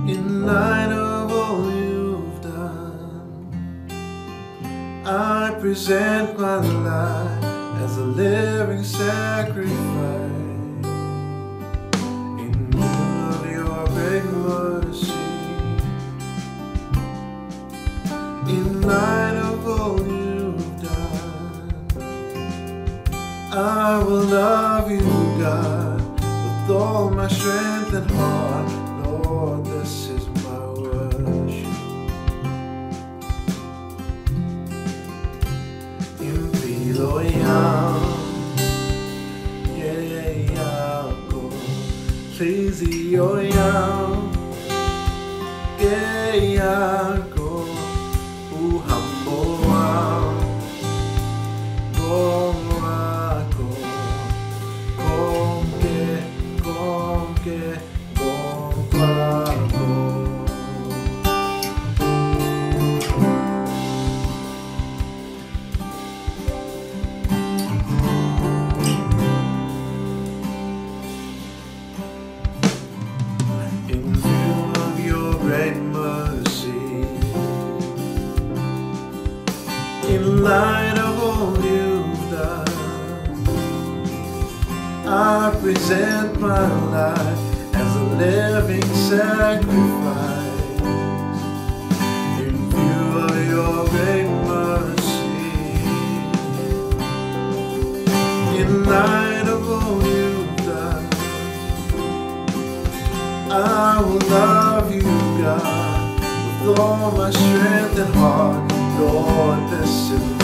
In light of all you've done, I present my life as a living sacrifice. In view of your great mercy, in light of all you've done, I will love you, God, with all my strength and heart. Lord, this is my worship. Impilo Yami, ngeyakho, Inhliziyo Yami, ngeyakho, uhambo ngokwakho, konke, konke, ngokwakho. In view of your great mercy, in light of all you've done, I present my life as a living sacrifice. In view of your great mercy, in light of all you've done, I will love you, God, with all my strength and heart. Lord, this is